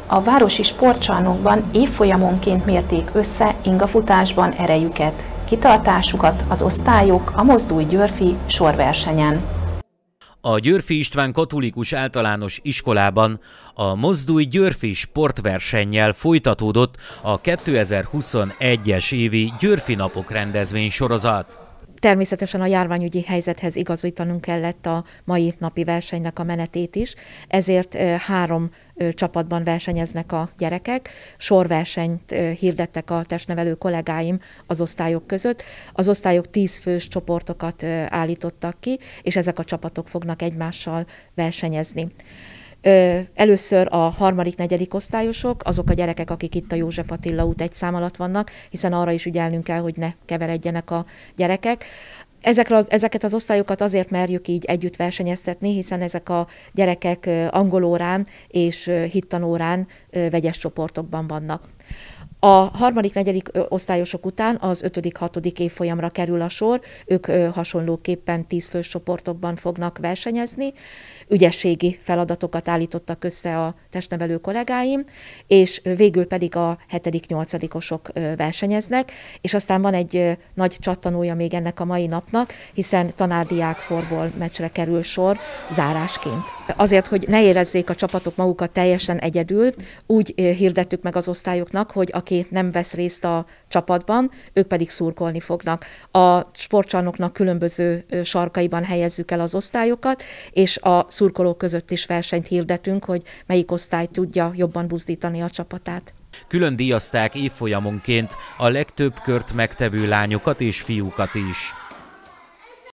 A városi sportcsarnokban évfolyamonként mérték össze ingafutásban erejüket, kitartásukat az osztályok a Mozdulj-Györfi sorversenyen. A Györfi István Katolikus Általános Iskolában a Mozdulj-Györfi sportversennyel folytatódott a 2021-es évi Györfi Napok rendezvény sorozat. Természetesen a járványügyi helyzethez igazítanunk kellett a mai napi versenynek a menetét is, ezért 3 csapatban versenyeznek a gyerekek. Sorversenyt hirdettek a testnevelő kollégáim az osztályok között. Az osztályok 10 fős csoportokat állítottak ki, és ezek a csapatok fognak egymással versenyezni. Először a 3.-4. osztályosok, azok a gyerekek, akik itt a József Attila út 1 szám alatt vannak, hiszen arra is ügyelnünk kell, hogy ne keveredjenek a gyerekek. Ezeket az osztályokat azért merjük így együtt versenyeztetni, hiszen ezek a gyerekek angolórán és hittanórán vegyes csoportokban vannak. A 3.-4. osztályosok után az 5.-6. évfolyamra kerül a sor, ők hasonlóképpen 10 fős csoportokban fognak versenyezni, ügyességi feladatokat állítottak össze a testnevelő kollégáim, és végül pedig a 7.-8-osok versenyeznek, és aztán van egy nagy csattanója még ennek a mai napnak, hiszen tanárdiák forból meccsre kerül sor zárásként. Azért, hogy ne érezzék a csapatok magukat teljesen egyedül, úgy hirdettük meg az osztályoknak, hogy aki nem vesz részt a csapatban, ők pedig szurkolni fognak. A sportcsarnoknak különböző sarkaiban helyezzük el az osztályokat, és a szurkolók között is versenyt hirdetünk, hogy melyik osztály tudja jobban buzdítani a csapatát. Külön díjazták évfolyamonként a legtöbb kört megtevő lányokat és fiúkat is.